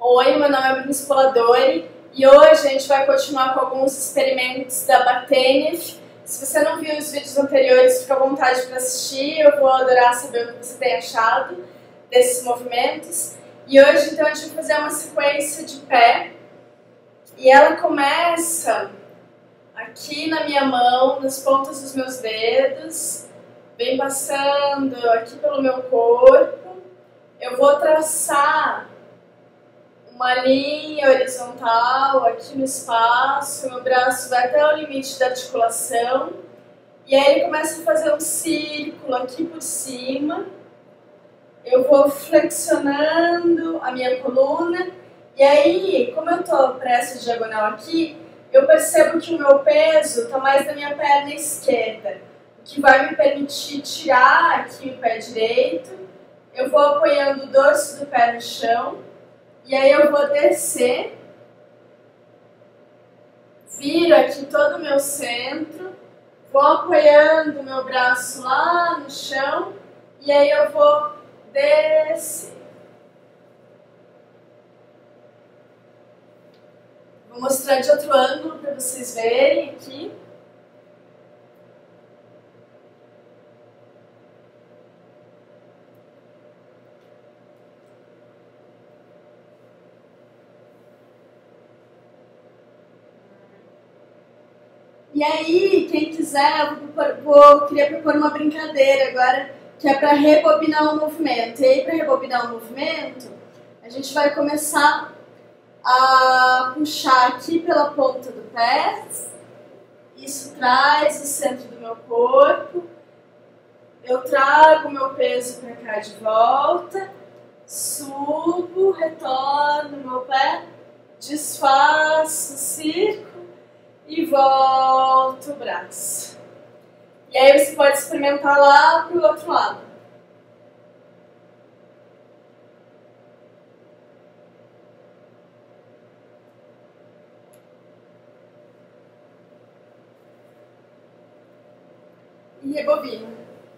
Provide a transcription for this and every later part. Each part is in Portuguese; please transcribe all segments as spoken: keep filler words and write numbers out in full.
Oi, meu nome é Bruna Spoladori e hoje a gente vai continuar com alguns experimentos da Bartenef. Se você não viu os vídeos anteriores, fica à vontade para assistir, eu vou adorar saber o que você tem achado desses movimentos. E hoje então a gente vai fazer uma sequência de pé e ela começa aqui na minha mão, nas pontas dos meus dedos, vem passando aqui pelo meu corpo. Eu vou traçar uma linha horizontal aqui no espaço, meu braço vai até o limite da articulação e aí ele começa a fazer um círculo aqui por cima. Eu vou flexionando a minha coluna e aí, como eu estou para essa diagonal aqui, eu percebo que o meu peso está mais na minha perna esquerda, o que vai me permitir tirar aqui o pé direito. Eu vou apoiando o dorso do pé no chão. E aí eu vou descer, viro aqui todo o meu centro, vou apoiando o meu braço lá no chão e aí eu vou descer. Vou mostrar de outro ângulo para vocês verem aqui. E aí, quem quiser, eu vou, vou, queria propor uma brincadeira agora, que é para rebobinar o movimento. E aí, para rebobinar o movimento, a gente vai começar a puxar aqui pela ponta do pé. Isso traz o centro do meu corpo. Eu trago o meu peso para cá de volta. Subo, retorno o meu pé, desfaço o círculo. E volto o braço. E aí você pode experimentar lá para o outro lado. E rebobina.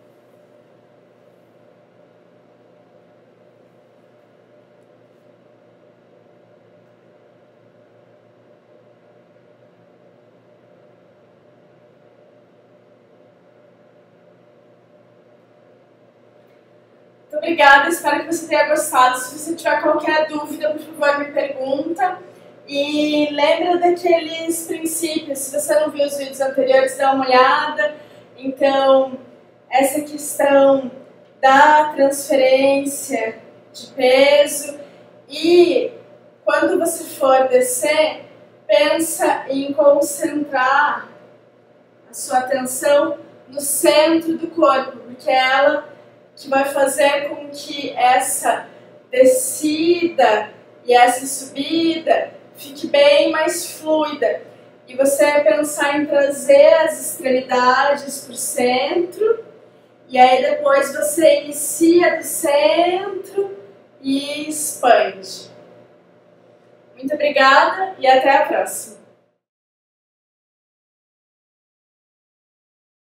Muito obrigada, espero que você tenha gostado. Se você tiver qualquer dúvida, por favor, me pergunta. E lembra daqueles princípios, se você não viu os vídeos anteriores, dá uma olhada. Então, essa questão da transferência de peso e quando você for descer, pensa em concentrar a sua atenção no centro do corpo, porque ela que vai fazer com que essa descida e essa subida fique bem mais fluida. E você vai pensar em trazer as extremidades para o centro, e aí depois você inicia do centro e expande. Muito obrigada e até a próxima!